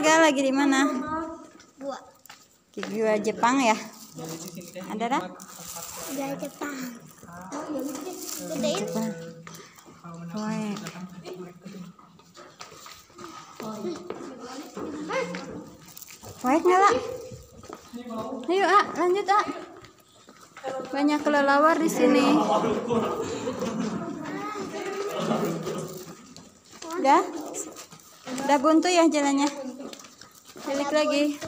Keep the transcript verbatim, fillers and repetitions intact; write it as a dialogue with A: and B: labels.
A: Ga lagi di mana?
B: Gua.
A: Gua Jepang ya? Ada dah?
B: Gua Jepang. Gedein.
A: Jepang. Woi. Baik Nala. Ayo ah, lanjut ah. Banyak kelelawar di sini. Udah? Udah buntu ya jalannya. Balik lagi.